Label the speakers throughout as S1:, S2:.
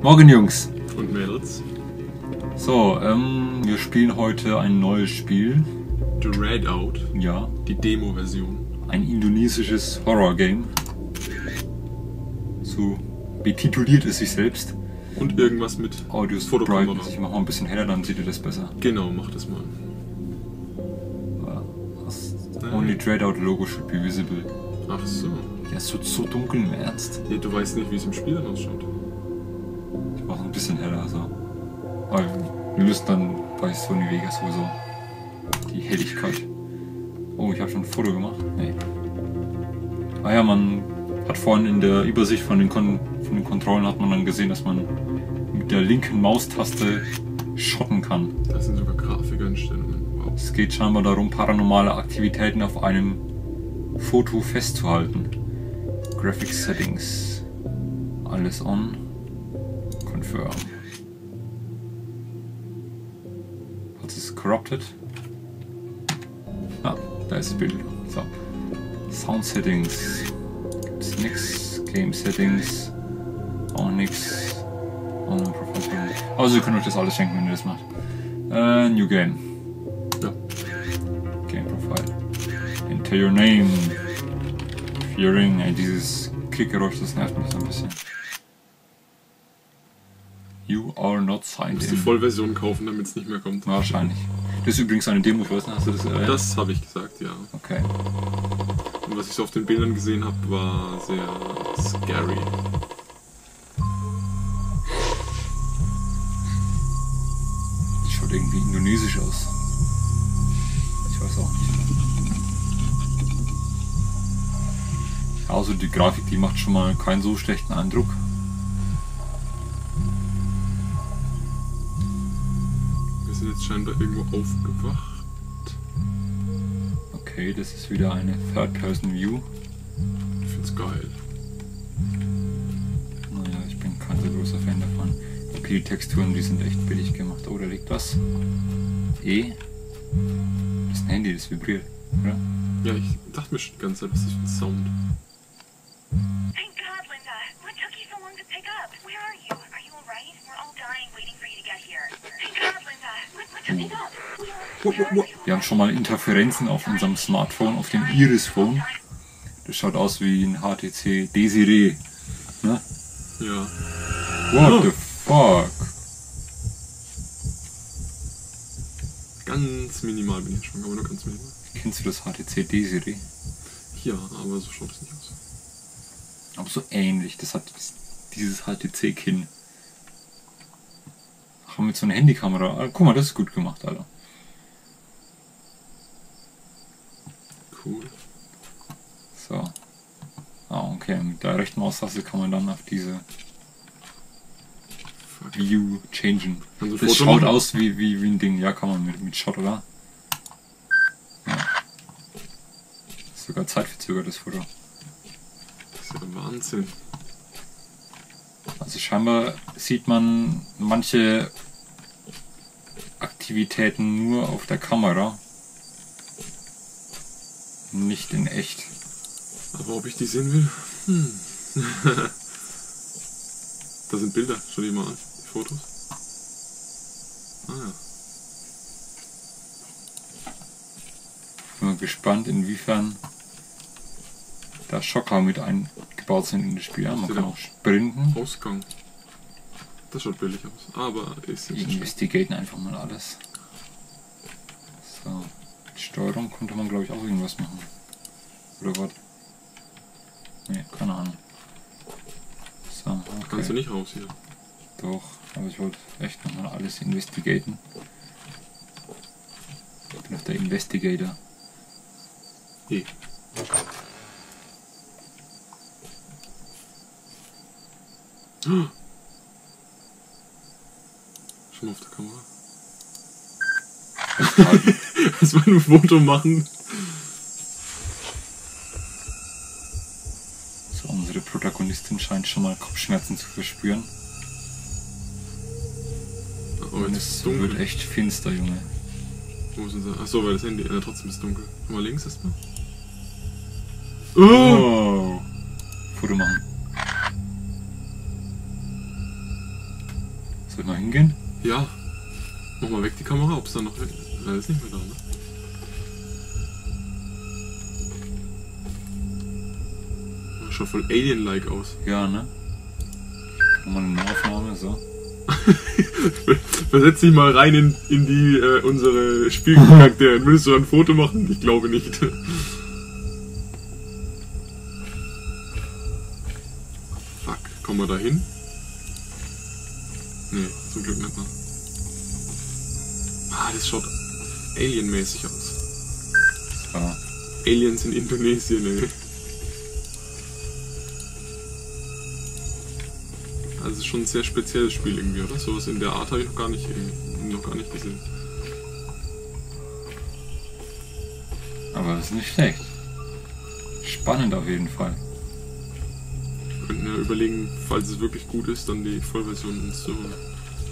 S1: Morgen, Jungs.
S2: Und Mädels.
S1: So, wir spielen heute ein neues Spiel.
S2: Dreadout.
S1: Ja.
S2: Die Demo-Version.
S1: Ein indonesisches Horror-Game. So betituliert es sich selbst.
S2: Und irgendwas mit
S1: Audios
S2: Fotokamera.
S1: Brightness. Ich mach mal ein bisschen heller, dann seht ihr das besser.
S2: Genau, mach das mal.
S1: Only Dreadout Logo should be visible.
S2: Ach so.
S1: Der ist so dunkel im Ernst.
S2: Ja, du weißt nicht, wie es im Spiel dann ausschaut.
S1: Ich mach ein bisschen heller, also. Weil wir müssen dann bei Sony Vegas sowieso die Helligkeit. Oh, ich habe schon ein Foto gemacht? Nee. Ah ja, man hat vorhin in der Übersicht von den Kontrollen hat man dann gesehen, dass man mit der linken Maustaste schotten kann.
S2: Das sind sogar Grafikeinstellungen. Wow.
S1: Es geht scheinbar darum, paranormale Aktivitäten auf einem Foto festzuhalten. Graphics Settings. Alles on. Confirm. Was ist corrupted? Ah, da ist das Bild. So. Sound Settings. Gibt's nix. Game Settings. Auch nix. Also ihr könnt euch das alles schenken, wenn ihr das macht. New Game.
S2: Ja.
S1: Game Profile. Enter your name. Fearing. Ey, dieses Klickgeräusch, das nervt mich so ein bisschen. You are not
S2: Du
S1: signed
S2: musst die
S1: in.
S2: Vollversion kaufen, damit es nicht mehr kommt.
S1: Wahrscheinlich. Das ist übrigens eine Demo, hast du das erwähnt?
S2: Das habe ich gesagt, ja.
S1: Okay.
S2: Und was ich so auf den Bildern gesehen habe, war sehr scary.
S1: Das schaut irgendwie indonesisch aus. Ich weiß auch nicht. Also die Grafik, die macht schon mal keinen so schlechten Eindruck.
S2: Wir sind jetzt scheinbar irgendwo aufgewacht.
S1: Okay, das ist wieder eine Third-Person-View.
S2: Ich find's geil.
S1: Naja, ich bin kein so großer Fan davon. Okay, die Texturen, die sind echt billig gemacht. Oh, da liegt was. E. Das ist ein Handy, das vibriert, oder?
S2: Ja, ich dachte mir schon die ganze Zeit, was ist das für ein Sound?
S3: Thank God, Linda. What took you so long to pick up? Where are you? Are you alright? We're all dying waiting for you to get here. Thank God, Linda. What took you up? Where are you?
S1: Wir haben schon mal Interferenzen auf unserem Smartphone, auf dem Iris-Phone. Das schaut aus wie ein HTC Desiree. Ne?
S2: Ja.
S1: What the fuck?
S2: Ganz minimal bin ich schon, aber nur ganz minimal.
S1: Kennst du das HTC Desiree?
S2: Ja, aber so schaut es nicht aus.
S1: Aber so ähnlich. Das hat dieses HTC-Kinn. Ach, mit so einer Handykamera. Ah, guck mal, das ist gut gemacht, Alter.
S2: Cool.
S1: So. Ah, okay. Mit der rechten Maustaste kann man dann auf diese
S2: Fuck.
S1: View changen.
S2: Kannst du ein
S1: Das
S2: Foto
S1: schaut
S2: machen?
S1: aus wie ein Ding. Ja, kann man mit Shot, oder? Ja. Sogar zeitverzögertes Foto.
S2: Das ist ja Wahnsinn.
S1: Also scheinbar sieht man manche Aktivitäten nur auf der Kamera. Nicht in echt.
S2: Aber ob ich die sehen will? Da sind Bilder, schau dir mal an. Die Fotos. Ah ja.
S1: Bin mal gespannt, inwiefern da Schocker mit eingebaut sind in das Spiel. Ja, man kann auch sprinten.
S2: Ausgang. Das schaut billig aus. Aber ist
S1: Die
S2: jetzt nicht
S1: investigaten einfach mal alles. So. Mit Steuerung konnte man, glaube ich, auch irgendwas machen. Oder was? Ne, keine Ahnung. So, okay.
S2: Kannst du nicht raus hier.
S1: Doch, aber ich wollte echt nochmal alles investigaten. Ich bin auf der Investigator.
S2: Hey. Schon mal auf der Kamera. Erstmal ein Foto machen.
S1: So, unsere Protagonistin scheint schon mal Kopfschmerzen zu verspüren.
S2: Oh,
S1: Und
S2: jetzt
S1: es
S2: ist es dunkel.
S1: wird echt finster, Junge.
S2: Wo sind sie? Achso, weil das Handy. Ja, trotzdem ist es dunkel. Guck mal links erstmal.
S1: Oh! Foto machen. Soll ich noch hingehen?
S2: Ja. Mach mal weg die Kamera, ob es da noch... Nein, ist nicht mehr da, ne? Das schaut voll Alien-like aus.
S1: Ja, ne? Nochmal eine Aufnahme, so.
S2: Versetz dich mal rein in die unsere Spielcharaktere. Würdest du ein Foto machen? Ich glaube nicht. Fuck, kommen wir da hin? Nee, zum Glück nicht mehr. Ah, das schaut alienmäßig aus.
S1: So.
S2: Aliens in Indonesien, ey. Also es ist schon ein sehr spezielles Spiel irgendwie, oder? Sowas in der Art habe ich noch gar nicht gesehen.
S1: Aber das ist nicht schlecht. Spannend auf jeden Fall.
S2: Wir könnten ja überlegen, falls es wirklich gut ist, dann die Vollversion uns zu holen.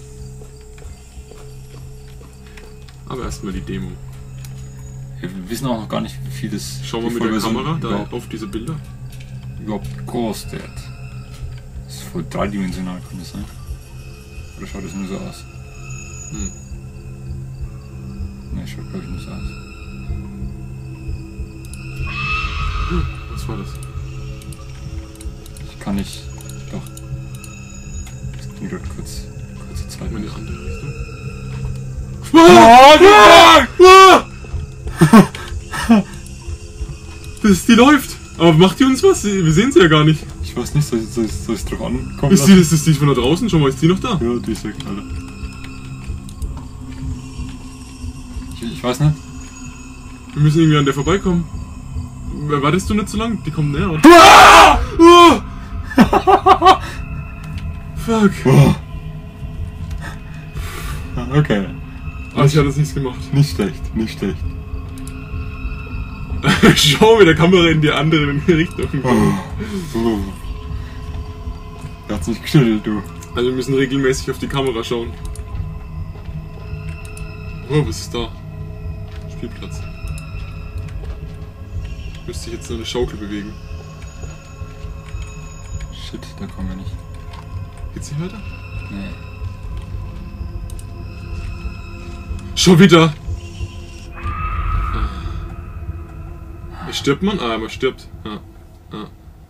S2: Aber erstmal die Demo.
S1: Wir wissen auch noch gar nicht, wie viel das...
S2: Schau mal
S1: die
S2: mit der
S1: Vollversion
S2: Kamera da
S1: überhaupt,
S2: auf diese Bilder.
S1: überhaupt groß wird. Das ist voll dreidimensional, kann das sein? Oder schaut das nur so aus?
S2: Hm.
S1: Ne, schaut glaube ich nicht so aus.
S2: Was war das?
S1: Ich kann nicht... Doch. Das ging gerade kurze Zeit.
S2: Mal in die andere Richtung. Die läuft! Aber macht die uns was? Wir sehen sie ja gar nicht.
S1: Ich weiß nicht, soll ich drauf ankommen
S2: Ist die von da draußen? Schau mal, ist die noch da?
S1: Ja, die ist weg, Alter. Ich weiß nicht.
S2: Wir müssen irgendwie an der vorbeikommen. Wartest du nicht so lang? Die kommt näher, oder? Fuck.
S1: Okay.
S2: Ah, ich hatte das nichts gemacht.
S1: Nicht schlecht, nicht schlecht.
S2: Schau mit der Kamera in die andere Richtung.
S1: Der hat's nicht geschüttelt, du.
S2: Also wir müssen regelmäßig auf die Kamera schauen. Oh, was ist da? Spielplatz. Müsste ich jetzt nur eine Schaukel bewegen.
S1: Shit, da kommen wir nicht.
S2: Geht's nicht weiter?
S1: Nee.
S2: Schon wieder! Stirbt man? Ah, man stirbt. Ah. Ah.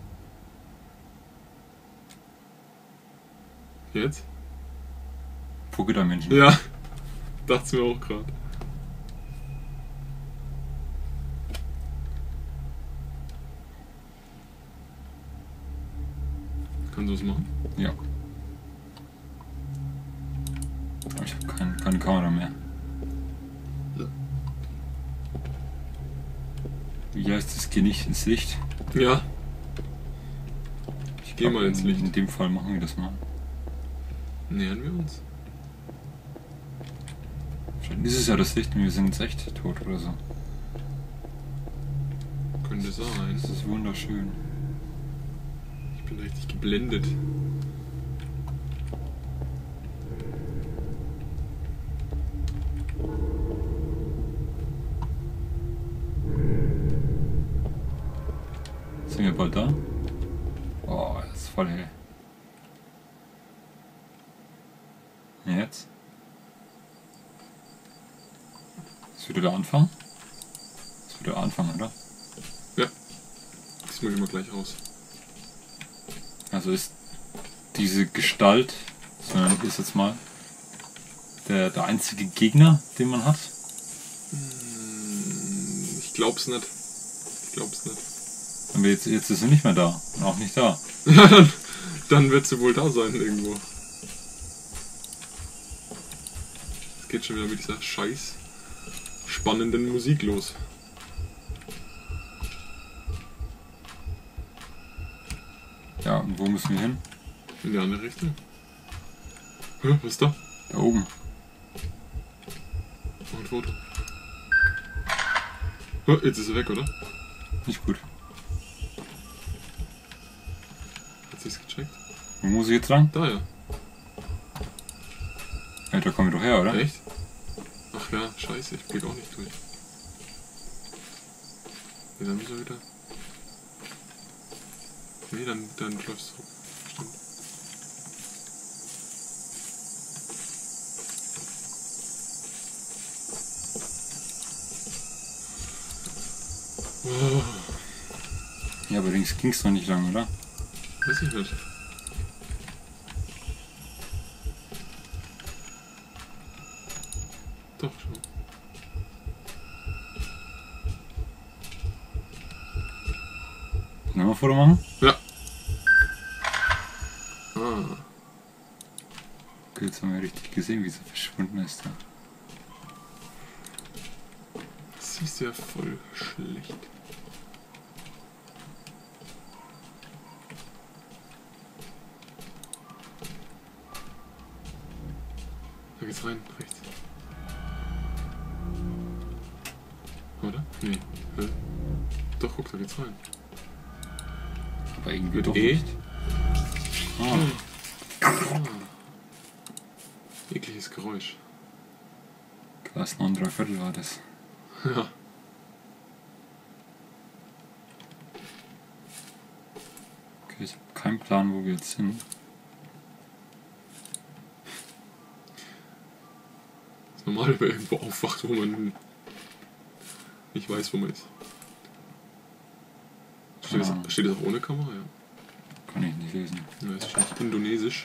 S2: Jetzt?
S1: Pokémon-Menschen.
S2: Ja. Dacht's mir auch gerade. Kannst du was machen?
S1: Ja. Aber ich habe keine Kamera mehr. Wie heißt das? Geh nicht ins Licht.
S2: Ja. Ich geh mal ins Licht.
S1: In dem Fall machen wir das mal.
S2: Nähern wir uns?
S1: Vielleicht ist es ja das Licht und wir sind jetzt echt tot oder so.
S2: Könnte sein.
S1: Das ist wunderschön.
S2: Ich bin richtig geblendet.
S1: Sind wir bald da? Oh, das ist voll hell. Jetzt? Ist wieder der Anfang? Ist wieder der Anfang, oder?
S2: Ja. Diesmal gehen wir gleich raus.
S1: Also ist diese Gestalt, sondern ist jetzt mal der einzige Gegner, den man hat?
S2: Ich glaub's nicht. Ich glaub's nicht.
S1: Aber jetzt ist sie nicht mehr da. Und auch nicht da.
S2: Ja, dann wird sie wohl da sein irgendwo. Es geht schon wieder mit dieser scheiß spannenden Musik los.
S1: Ja, und wo müssen wir hin?
S2: In die andere Richtung. Hä, was ist da?
S1: Da oben.
S2: Mach ein Foto. Hä, jetzt ist er weg, oder?
S1: Nicht gut.
S2: Hat sie's gecheckt?
S1: Wo muss ich jetzt lang?
S2: Da ja.
S1: Ja, da kommen wir doch her, oder?
S2: Echt? Ach ja, scheiße, ich blick auch nicht durch. Nee, dann müssen wir wieder. Nee, dann läufst du. Stimmt. Oh,
S1: Ja, aber links ging's noch nicht lang, oder?
S2: weiß ich nicht. Doch schon.
S1: Können wir ein Foto machen?
S2: Ja. Ah.
S1: Okay, jetzt haben wir richtig gesehen, wie sie verschwunden ist. Da.
S2: Das siehst du ja voll schlecht. Da geht's rein, rechts. Oder? Nee. Hä? Doch, guck, da geht's rein.
S1: Aber irgendwie
S2: Mit
S1: doch
S2: E?
S1: nicht. Ah,
S2: Ah. Ekliges Geräusch.
S1: Glas 9 3/4 war das.
S2: Ja.
S1: Okay, ich habe keinen Plan, wo wir jetzt sind.
S2: Das ist normal, wenn man irgendwo aufwacht, wo man nicht weiß, wo man ist. Steht das auch ohne Kamera? Ja.
S1: Kann ich nicht lesen.
S2: Ja, das steht Indonesisch.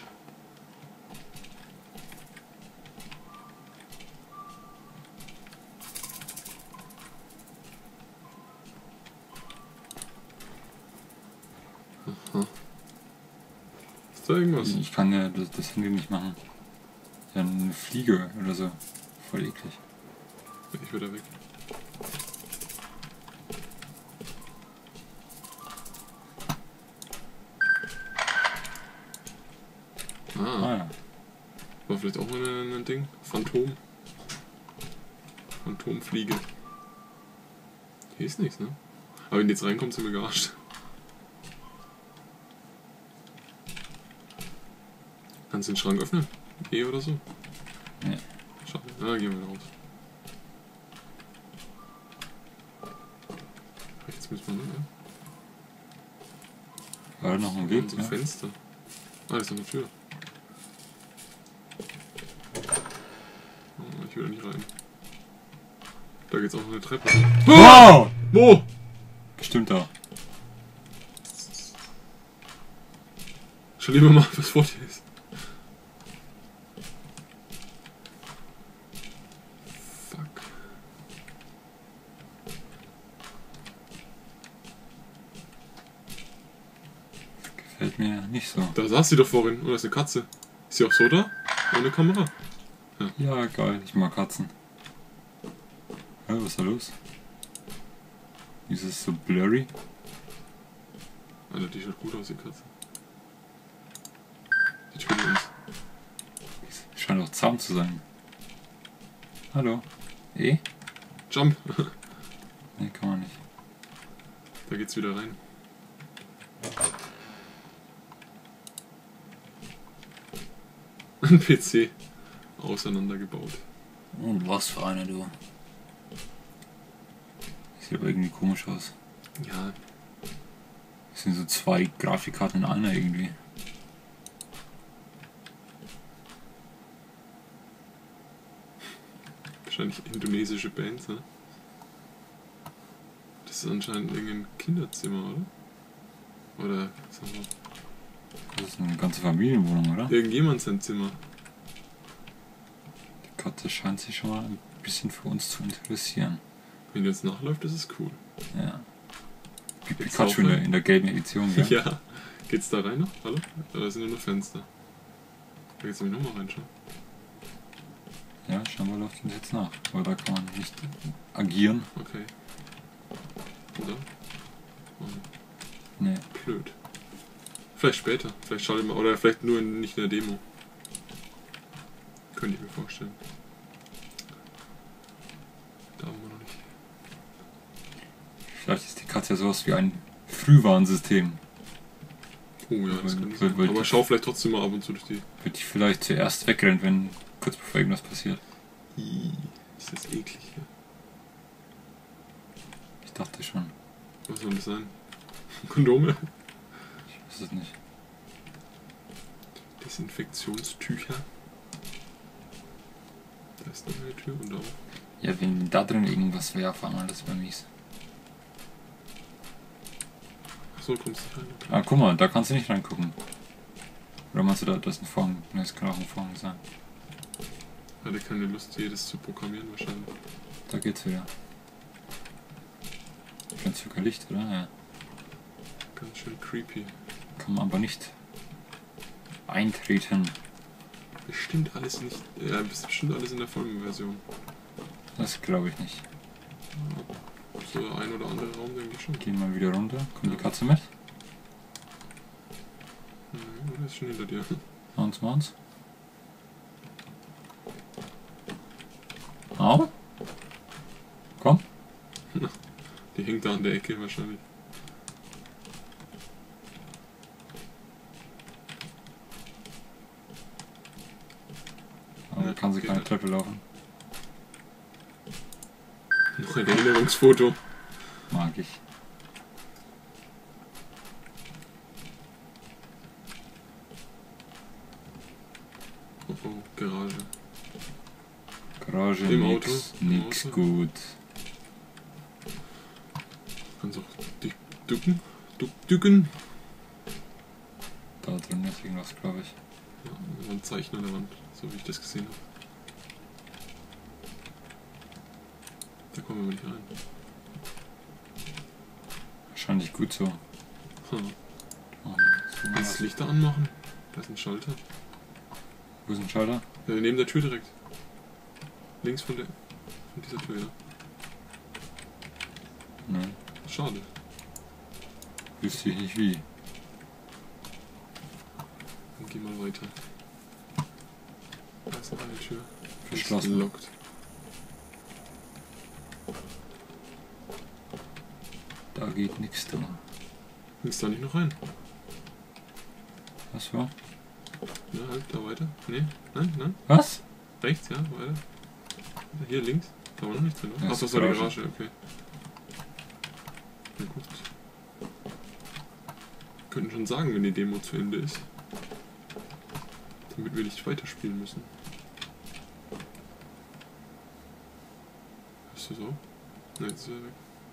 S2: Aha. Ist da irgendwas?
S1: Ich kann ja das Handy nicht machen. Ja, eine Fliege oder so. Voll eklig.
S2: Ich will da weg.
S1: Ah ja.
S2: War vielleicht auch mal ein Ding? Phantom? Phantomfliege. Hier ist nichts, ne? Aber wenn die jetzt reinkommt, sind wir gearscht. Kannst du den Schrank öffnen? E oder so?
S1: Nee.
S2: Schade. Na, gehen wir raus. Rechts müssen wir, ne?
S1: War da noch ein Weg?
S2: Unser
S1: Ja?
S2: Fenster. Ah, das ist noch eine Tür. Oh, ich will da nicht rein. Da geht's auch noch eine Treppe.
S1: Wow!
S2: Wo?
S1: Bestimmt da.
S2: Schau lieber mal, was vor dir ist. Fuck.
S1: Gefällt mir nicht so.
S2: Da saß sie doch vorhin. Oder ist eine Katze? Ist sie auch so da? Ohne Kamera?
S1: Ja, geil. Ich mag Katzen. Ja, was ist da los? Ist es so blurry?
S2: Alter, die schaut gut aus, die Katze. Die tötet uns.
S1: Scheint auch zahm zu sein. Hallo? Eh?
S2: Jump!
S1: Nee, kann man nicht.
S2: Da geht's wieder rein. Ein PC. Auseinandergebaut.
S1: Oh, was für einer, du. Sieht aber irgendwie komisch aus.
S2: Ja,
S1: Das sind so zwei Grafikkarten in einer irgendwie.
S2: wahrscheinlich indonesische Bands, ne? Das ist anscheinend irgendein Kinderzimmer, oder? Oder, sag mal,
S1: Das ist eine ganze Familienwohnung, oder?
S2: irgendjemand sein Zimmer.
S1: Die Katze scheint sich schon mal ein bisschen für uns zu interessieren.
S2: Wenn die jetzt nachläuft, ist es cool.
S1: Ja. Wie
S2: Geht's
S1: Pikachu
S2: auch rein?
S1: in der gelben Edition, gell?
S2: Ja. Geht's da rein noch? Hallo? Da sind nur Fenster. Da geht's nämlich nochmal reinschauen.
S1: Ja, scheinbar läuft uns jetzt nach. Aber da kann man nicht agieren.
S2: Okay. Oder? Oh,
S1: Nee.
S2: blöd. Vielleicht später. Vielleicht schaltet mal. Oder vielleicht nur nicht in der Demo. Könnte ich mir vorstellen. Da haben wir noch nicht.
S1: Vielleicht ist die Katze ja sowas wie ein Frühwarnsystem.
S2: Oh ja, das kann
S1: Weil-
S2: sein.
S1: weil
S2: Aber
S1: die-
S2: schau vielleicht trotzdem mal ab und zu durch die.
S1: Wird die vielleicht zuerst wegrennen, wenn kurz bevor irgendwas passiert.
S2: Ih, ist das eklig hier.
S1: Ich dachte schon.
S2: Was soll das sein? Kondome?
S1: Ich weiß es nicht.
S2: Desinfektionstücher. Da ist noch eine Tür und auch.
S1: Ja, wenn da drin irgendwas wäre, auf einmal, das wäre mies.
S2: so, kommst du rein. Okay.
S1: Ah, guck mal, da kannst du nicht reingucken. Oder meinst du, da das ist ein Vorhang? Ne, das kann auch ein Vorhang sein.
S2: Hatte keine Lust, jedes zu programmieren wahrscheinlich.
S1: Da geht's wieder. Ganz sogar Licht, oder? Ja.
S2: Ganz schön creepy.
S1: Kann man aber nicht eintreten.
S2: Bestimmt alles nicht. Ja, bestimmt alles in der Vollversion.
S1: Das glaube ich nicht.
S2: So der ein oder andere Raum, denke ich schon.
S1: Gehen wir wieder runter. Kommt die
S2: Ja.
S1: Katze mit?
S2: Oder ist schon hinter dir?
S1: Mauns. Au? Komm.
S2: Die hängt da an der Ecke wahrscheinlich.
S1: Aber
S2: Ja,
S1: kann sie
S2: geht
S1: keine
S2: nicht.
S1: Treppe laufen.
S2: Noch ein Erinnerungsfoto.
S1: Mag ich.
S2: Oh, oh, Garage.
S1: Garage,
S2: Im
S1: nix,
S2: Auto? Im
S1: nix
S2: Auto?
S1: gut.
S2: Kannst auch dich ducken. Ducken.
S1: Da drin ist irgendwas, glaube ich.
S2: Ja, da war ein Zeichen an der Wand, so wie ich das gesehen habe. Da kommen wir nicht rein.
S1: Wahrscheinlich gut so.
S2: Hm.
S1: Oh, so
S2: Kannst das
S1: was.
S2: Licht da anmachen? Da ist ein Schalter.
S1: Wo ist ein Schalter?
S2: Ja, neben der Tür direkt. Links von dieser Tür, ja.
S1: Nein.
S2: Schade.
S1: Wüsste ich nicht wie.
S2: Dann geh mal weiter. Da ist noch eine Tür.
S1: Verschlossen.
S2: Ist gelockt.
S1: Da geht nichts da.
S2: Ging's da nicht noch rein?
S1: Was war?
S2: Ja, halt, da weiter. Nee, nein.
S1: Was?
S2: Rechts, ja, weiter. Hier links. Da war noch nichts drin,
S1: Ja,
S2: oder?
S1: ist
S2: Achso, das war die
S1: Garage.
S2: Garage, okay. Na gut. Wir könnten schon sagen, wenn die Demo zu Ende ist. Damit wir nicht weiterspielen müssen. Ist das so? Ne, jetzt ist er weg.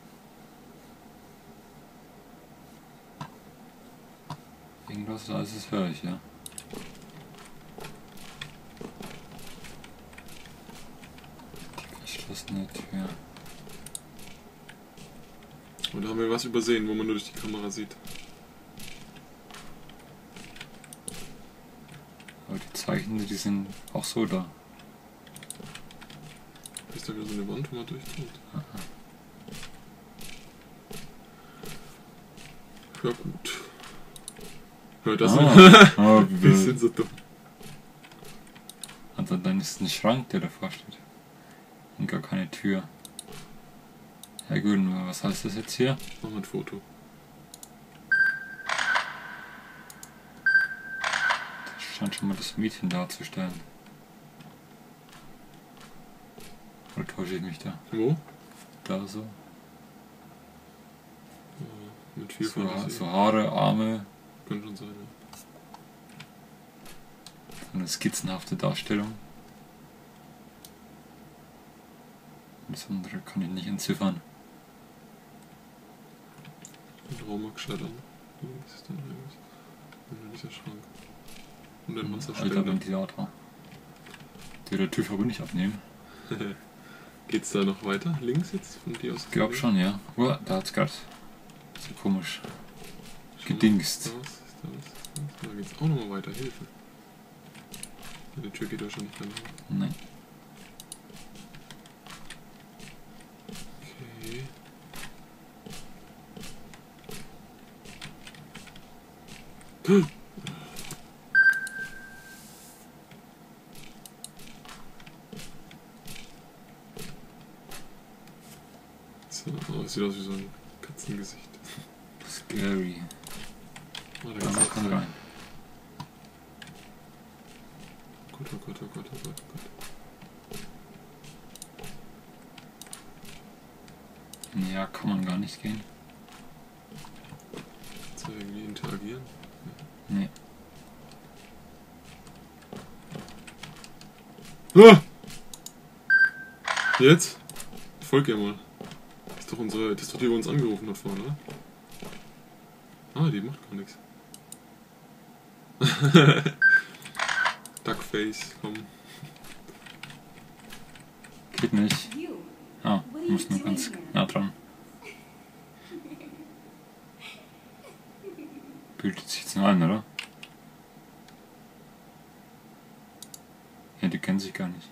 S1: Irgendwas da ist, das höre ich, ja. Die verschlossene Tür.
S2: Und da haben wir was übersehen, wo man nur durch die Kamera sieht.
S1: Aber die Zeichen, die sind auch so da.
S2: Ist da wieder so eine Wand, wo man durchkommt? Ja gut. Ja, das
S1: Ah,
S2: wir sind so dumm.
S1: also dann ist ein Schrank, der davor steht. Und gar keine Tür. Ja gut, was heißt das jetzt hier?
S2: Machen wir ein Foto.
S1: Das scheint schon mal das Mädchen darzustellen. Oder täusche ich mich da?
S2: Wo?
S1: Da so.
S2: Mit viel
S1: So,
S2: Fantasie.
S1: so Haare, Arme.
S2: Könnte schon sein, ja.
S1: So eine skizzenhafte Darstellung. Das andere kann ich nicht entziffern.
S2: Den Raum mag gescheit an. Was ist denn irgendwas? Und dann dieser Schrank. Und ein
S1: Alter
S2: Wasserständer.
S1: Ventilator. Der TÜV aber nicht abnehmen.
S2: Geht's da noch weiter? Links jetzt? Von dir aus?
S1: Ich glaub schon, ja. Oh, da hat's grad so komisch gedingst.
S2: Da geht's auch nochmal weiter. Hilfe. Die Tür geht wahrscheinlich dann noch.
S1: Nein.
S2: Okay. So, oh, das sieht aus wie so ein Katzengesicht.
S1: Scary.
S2: Oh, da
S1: Da
S2: geht's
S1: kann rein.
S2: Gott, oh Gott, oh Gott, oh Gott, oh Gott.
S1: Ja, kann man gar nicht gehen.
S2: Kannst du irgendwie interagieren?
S1: Nee.
S2: Ah! Jetzt? Folg ihr mal. Das ist doch die, wo uns angerufen hat vorhin, oder? Ah, die macht gar nichts. Duckface, komm.
S1: Geht nicht. Ah, du musst nur ganz nah dran. Bildet sich jetzt nur ein, oder? Ja, die kennen sich gar nicht.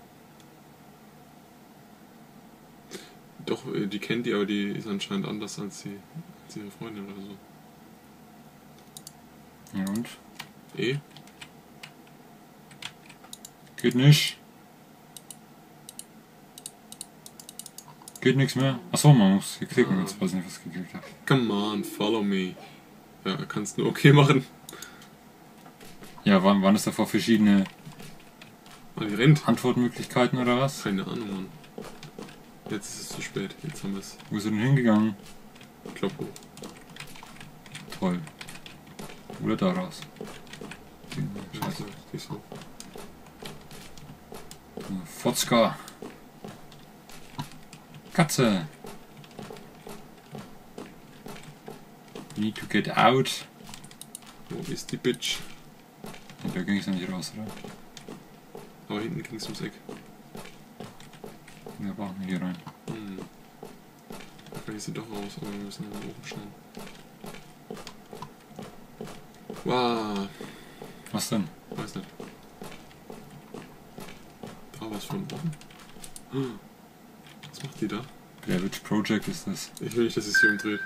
S2: Doch, die kennt die, aber die ist anscheinend anders als ihre Freundin oder so.
S1: Ja und? Geht nicht. Geht nichts mehr. Achso, man muss hier klicken, jetzt weiß ich nicht, was ich geklickt habe.
S2: Come on, follow me. Ja, kannst nur okay machen.
S1: Ja, waren es davor verschiedene
S2: Ah, die rennt.
S1: Antwortmöglichkeiten oder was?
S2: Keine Ahnung, Mann. Jetzt ist es zu spät. Jetzt haben wir es.
S1: Wo ist er denn hingegangen?
S2: Klopp hoch.
S1: Toll. Oder da raus.
S2: Scheiße, die ist so.
S1: Fotzka. Katze. Need to get out.
S2: Wo ist die Bitch?
S1: Und da ging es ja nicht raus, oder?
S2: Aber hinten ging es ums Eck.
S1: Wir brauchen hier rein.
S2: Vielleicht ist sie doch raus, aber wir müssen nach oben schauen. Wow.
S1: Was denn?
S2: Weiß nicht. Da was von oben. Was macht die da?
S1: Blair Witch Project ist das.
S2: Ich will nicht, dass sie sich umdreht.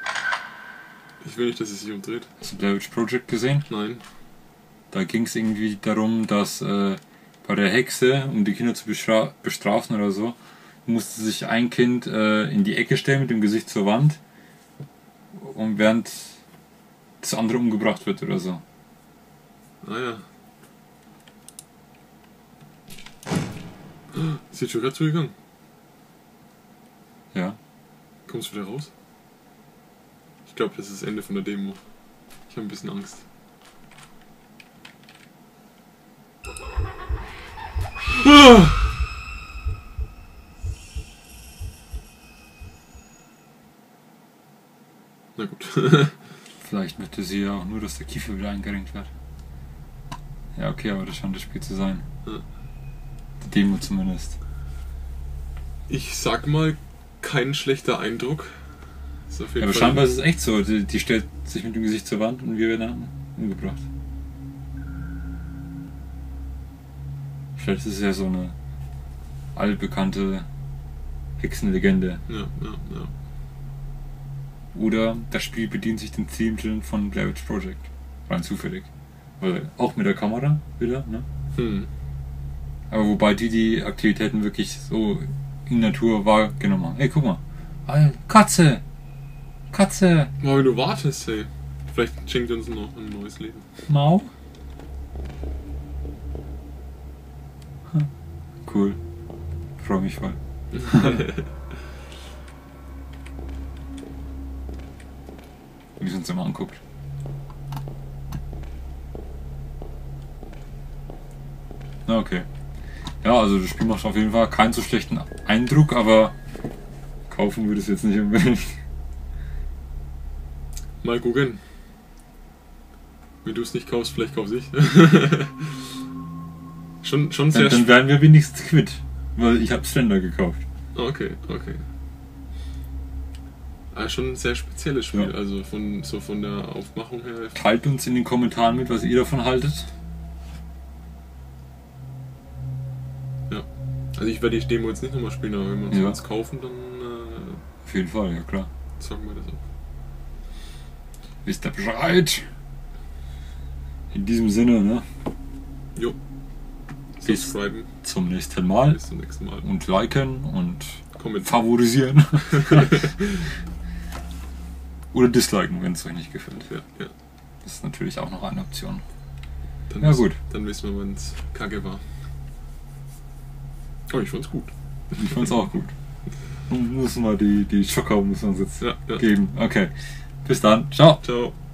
S1: Hast du Blair Witch Project gesehen?
S2: Nein.
S1: Da ging es irgendwie darum, dass bei der Hexe, um die Kinder zu bestrafen oder so, musste sich ein Kind in die Ecke stellen mit dem Gesicht zur Wand und während das andere umgebracht wird oder so.
S2: Ah ja. Ist jetzt schon gerade zugegangen?
S1: Ja.
S2: Kommst du wieder raus? Ich glaube, das ist das Ende von der Demo. Ich habe ein bisschen Angst. Na gut.
S1: Vielleicht möchte sie ja auch nur, dass der Kiefer wieder eingerenkt wird. Ja, okay, aber das scheint das Spiel zu sein.
S2: Ja.
S1: Die Demo zumindest.
S2: Ich sag mal, kein schlechter Eindruck. Ist auf jeden
S1: Ja, aber
S2: Fall
S1: scheinbar ist es echt so. Die stellt sich mit dem Gesicht zur Wand und wir werden umgebracht. Vielleicht ist es ja so eine allbekannte Hexenlegende.
S2: Ja.
S1: Oder das Spiel bedient sich den Themen von Blair Witch Project. Rein zufällig. Weil auch mit der Kamera wieder, ne? Aber wobei die Aktivitäten wirklich so in Natur wahrgenommen haben. Ey, guck mal. Katze! Katze!
S2: Aber wenn du wartest, hey. Vielleicht schenkt uns noch ein neues Leben.
S1: Mau? Cool. Freue mich voll. Wie es uns immer anguckt. Na, okay. Ja, also das Spiel macht auf jeden Fall keinen so schlechten Eindruck, aber kaufen würde es jetzt nicht unbedingt.
S2: Mal gucken. Wenn du es nicht kaufst, vielleicht kauf's ich. schon sehr
S1: Dann werden wir wenigstens quitt, weil ich habe Slender gekauft.
S2: Okay. Aber schon ein sehr spezielles Spiel,
S1: Ja.
S2: also von der Aufmachung her.
S1: Teilt uns in den Kommentaren mit, was ihr davon haltet.
S2: Ja. Also ich werde die Demo jetzt nicht nochmal spielen, aber wenn wir uns
S1: Ja.
S2: was kaufen, dann
S1: Auf jeden Fall, ja klar.
S2: zocken wir das auch.
S1: Wisst ihr Bescheid? In diesem Sinne, ne?
S2: Jo.
S1: Bis
S2: Subscriben.
S1: zum nächsten Mal.
S2: Bis zum nächsten Mal.
S1: Und liken und
S2: Kommentieren.
S1: favorisieren. Oder disliken, wenn es euch nicht gefällt.
S2: Ja.
S1: Das ist natürlich auch noch eine Option.
S2: Dann
S1: Ja, gut.
S2: Dann wissen wir, wann es kacke war. Oh, ich fand's gut.
S1: Ich fand's auch gut. Müssen wir die Schocker müssen wir uns jetzt
S2: Ja.
S1: geben. Okay. Bis dann. Ciao.
S2: Ciao.